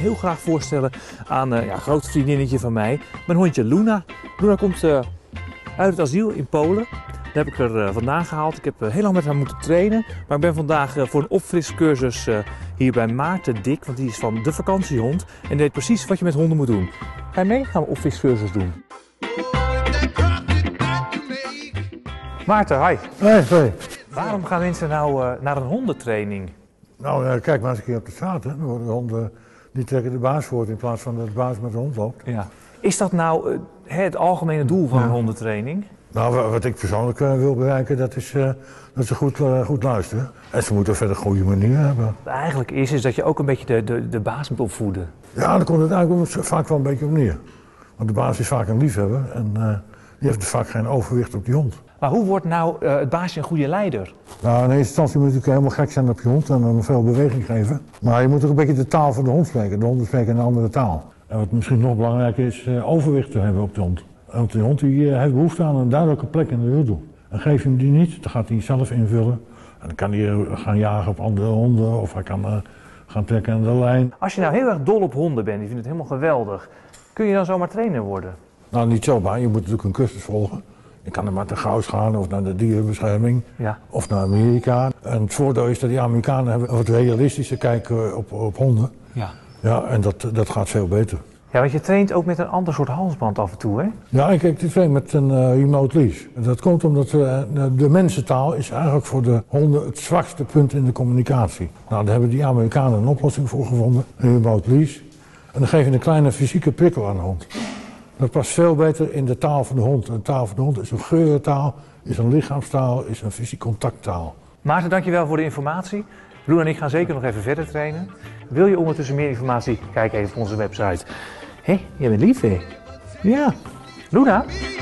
heel graag voorstellen aan een groot vriendinnetje van mij. Mijn hondje Luna. Luna komt uit het asiel in Polen. Daar heb ik er vandaan gehaald. Ik heb heel lang met haar moeten trainen. Maar ik ben vandaag voor een opfriscursus hier bij Maarten Dik. Want die is van de vakantiehond. En die weet precies wat je met honden moet doen. Ga je mee? Gaan we een opfriscursus doen. Maarten, hi. Hey. Waarom gaan mensen nou naar een hondentraining? Nou, kijk maar eens een keer op de straat. Hè. Dan worden de honden, die trekken de baas voort in plaats van dat de baas met de hond loopt. Ja. Is dat nou het algemene doel van een hondentraining? Nou, wat ik persoonlijk wil bereiken, dat is dat ze goed luisteren. En ze moeten verder een goede manier hebben. Eigenlijk is dat je ook een beetje de baas moet opvoeden. Ja, dan komt het eigenlijk vaak wel een beetje op neer. Want de baas is vaak een liefhebber en die heeft dus vaak geen overwicht op die hond. Maar hoe wordt nou het baasje een goede leider? Nou, in eerste instantie moet je natuurlijk helemaal gek zijn op je hond en dan veel beweging geven. Maar je moet ook een beetje de taal van de hond spreken. De honden spreken een andere taal. En wat misschien nog belangrijker is, overwicht te hebben op de hond. Want de hond die heeft behoefte aan een duidelijke plek in de roedel. En geef je hem die niet, dan gaat hij zelf invullen. En dan kan hij gaan jagen op andere honden of hij kan gaan trekken aan de lijn. Als je nou heel erg dol op honden bent, je vindt het helemaal geweldig, kun je dan zomaar trainer worden? Nou, niet zomaar. Je moet natuurlijk een cursus volgen. Je kan er maar naar Gauws gaan of naar de dierenbescherming of naar Amerika. En het voordeel is dat die Amerikanen hebben een wat realistische kijk op honden. Ja, en dat gaat veel beter. Ja, want je traint ook met een ander soort halsband af en toe, hè? Ja, ik train met een remote leash. Dat komt omdat de mensentaal is eigenlijk voor de honden het zwakste punt in de communicatie. Nou, daar hebben die Amerikanen een oplossing voor gevonden, een remote leash. En dan geef je een kleine fysieke prikkel aan de hond. Dat past veel beter in de taal van de hond. De taal van de hond is een geurentaal, is een lichaamstaal, is een fysiek contacttaal. Maarten, dankjewel voor de informatie. Luna en ik gaan zeker nog even verder trainen. Wil je ondertussen meer informatie? Kijk even op onze website. Hé, jij bent lief, hè? Ja. Luna?